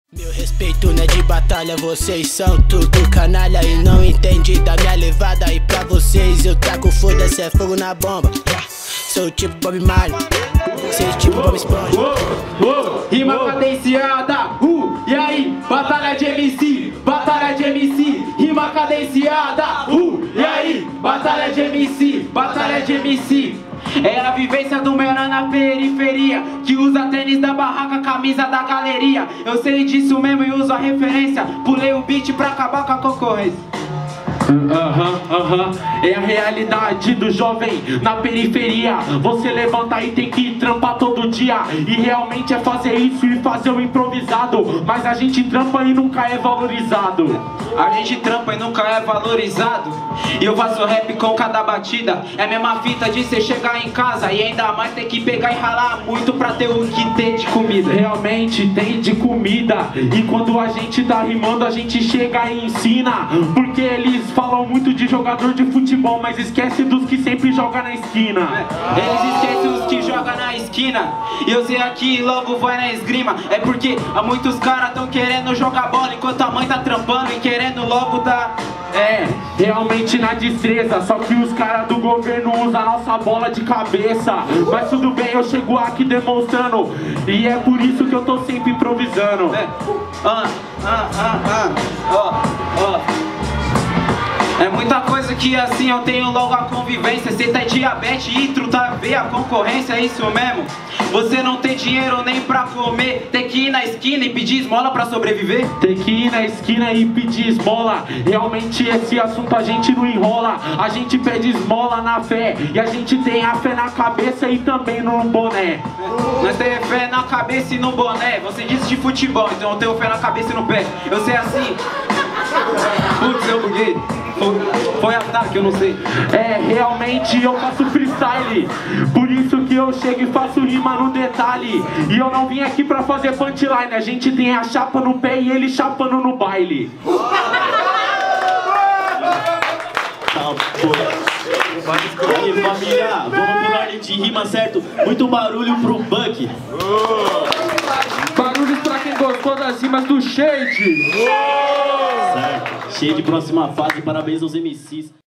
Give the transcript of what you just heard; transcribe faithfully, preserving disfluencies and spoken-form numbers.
Meu respeito não é de batalha, vocês são tudo canalha e não entende da minha levada. E pra vocês eu taco foda-se, é fogo na bomba. Sou tipo Bob Marley, cês tipo Bob Esponja. Oh, oh, rima cadenciada, uh, e aí, batalha de M C, batalha de M C, rima cadenciada, uh, e aí, batalha de M C, batalha de M C. É a vivência do menor na periferia, que usa tênis da barraca, camisa da galeria. Eu sei disso mesmo e uso a referência, pulei o beat pra acabar com a concorrência. Aham, aham, é a realidade do jovem na periferia. Você levanta e tem que trampar todo dia, e realmente é fazer isso e fazer o improvisado. Mas a gente trampa e nunca é valorizado. A gente trampa e nunca é valorizado. E eu faço rap com cada batida. É a mesma fita de você chegar em casa e ainda mais ter que pegar e ralar muito pra ter o que ter de comida. Realmente tem de comida. E quando a gente tá rimando a gente chega e ensina, porque eles falam muito de jogador de futebol, mas esquece dos que sempre jogam na esquina. É, eles esquecem os que jogam na esquina. E eu sei aqui logo vai na esgrima. É porque há muitos caras tão querendo jogar bola enquanto a mãe tá trampando e querendo logo dar... É, realmente na destreza. Só que os caras do governo usam a nossa bola de cabeça. Mas tudo bem, eu chego aqui demonstrando, e é por isso que eu tô sempre improvisando. É, ah, ah, ah, ah, ó, ó. É muita coisa que assim eu tenho logo a convivência. Cê tá diabetes, itro, tá ver a concorrência, é isso mesmo? Você não tem dinheiro nem pra comer, tem que ir na esquina e pedir esmola pra sobreviver? Tem que ir na esquina e pedir esmola. Realmente esse assunto a gente não enrola. A gente pede esmola na fé, e a gente tem a fé na cabeça e também no boné. É, nós temos fé na cabeça e no boné. Você disse de futebol, então eu tenho fé na cabeça e no pé. Eu sei assim. Putz, eu buguei. Foi, foi ataque, eu não sei. É, realmente eu faço freestyle, por isso que eu chego e faço rima no detalhe. E eu não vim aqui pra fazer punchline. A gente tem a chapa no pé e ele chapando no baile. Aí, família, vamos pro ordem de rima, certo? Muito barulho pro Buck. Barulhos pra quem gostou das rimas do Shade. Certo, cheio de próxima fase, parabéns aos M Cs.